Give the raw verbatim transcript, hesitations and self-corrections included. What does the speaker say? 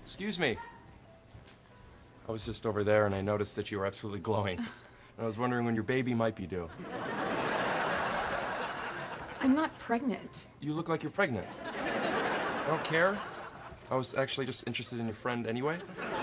Excuse me. I was just over there and I noticed that you were absolutely glowing. And I was wondering when your baby might be due. I'm not pregnant. You look like you're pregnant. I don't care. I was actually just interested in your friend anyway.